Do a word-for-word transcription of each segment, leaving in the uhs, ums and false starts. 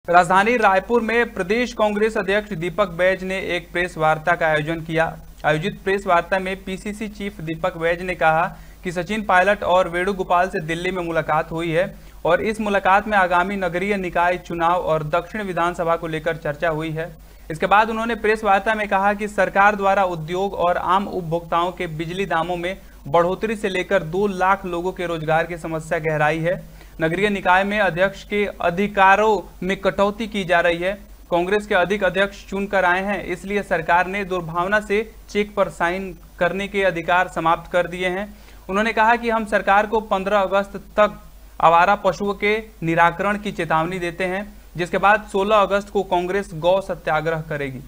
राजधानी रायपुर में प्रदेश कांग्रेस अध्यक्ष दीपक बैज ने एक प्रेस वार्ता का आयोजन किया। आयोजित प्रेस वार्ता में पीसीसी चीफ दीपक बैज ने कहा कि सचिन पायलट और वेणुगोपाल से दिल्ली में मुलाकात हुई है और इस मुलाकात में आगामी नगरीय निकाय चुनाव और दक्षिण विधानसभा को लेकर चर्चा हुई है। इसके बाद उन्होंने प्रेस वार्ता में कहा कि सरकार द्वारा उद्योग और आम उपभोक्ताओं के बिजली दामों में बढ़ोतरी से लेकर दो लाख लोगों के रोजगार की समस्या गहराई है। नगरीय निकाय में अध्यक्ष के अधिकारों में कटौती की जा रही है। कांग्रेस के अधिक अध्यक्ष चुनकर आए हैं, इसलिए सरकार ने दुर्भावना से चेक पर साइन करने के अधिकार समाप्त कर दिए हैं। उन्होंने कहा कि हम सरकार को पंद्रह अगस्त तक आवारा पशुओं के निराकरण की चेतावनी देते हैं, जिसके बाद सोलह अगस्त को कांग्रेस गौ सत्याग्रह करेगी।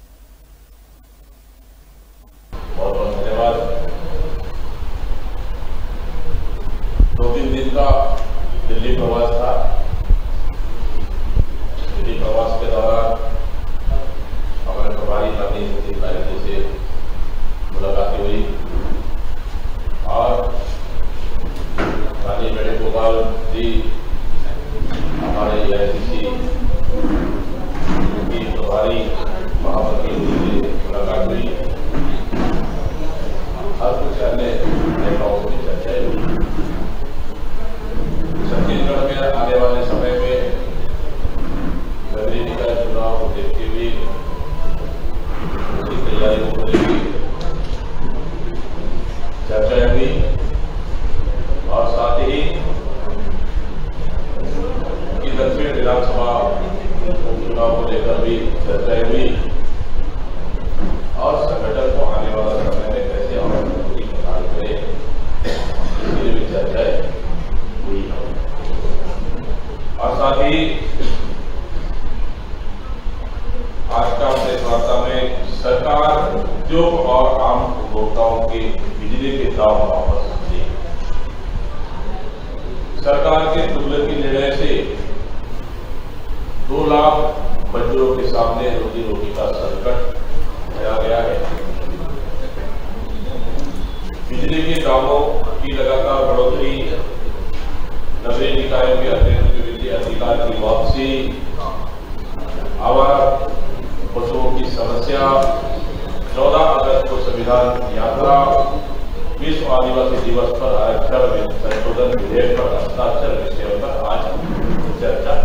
बहुत बहुत धन्यवाद। दो तीन दिन का दिल्ली प्रवास था। दिल्ली प्रवास के दौरान हमारे प्रभारी पार्टी सचिव पायलट से मुलाकात हुई और रानी वेणुगोपाल जी हमारे एआईसीसी की प्रभारी महामंत्री से मुलाकात हुई और कुछ अन्य नेताओं की चर्चा हुई। छत्तीसगढ़ में आने वाले समय में नगरीय निकाय चुनाव को देखते हुए उसकी तैयारियों को लेकर चर्चा हुई और साथ ही दक्षिण विधानसभा उपचुनाव को लेकर भी चर्चा हुई और संगठन को आने वाला समय में कैसे और मजबूती प्रदान करें इसके लिए भी चर्चाएं हुई और साथ ही आज का प्रेस वार्ता में सरकार उद्योग और आम उपभोक्ताओं के बिजली के दाम वापस ले सरकार के दुर्लभ निर्णय से दो लाख मजदूरों के सामने रोजी रोटी का संकट खड़ा गया है। बिजली के दामों की लगातार बढ़ोतरी, नगरीय निकायों के अतिरिक्त अधिकार की वापसी, आवारा पशुओं की समस्या, चौदह अगस्त को संविधान यात्रा, विश्व आदिवासी दिवस पर आरक्षण संशोधन विधेयक पर हस्ताक्षर विषय पर आज चर्चा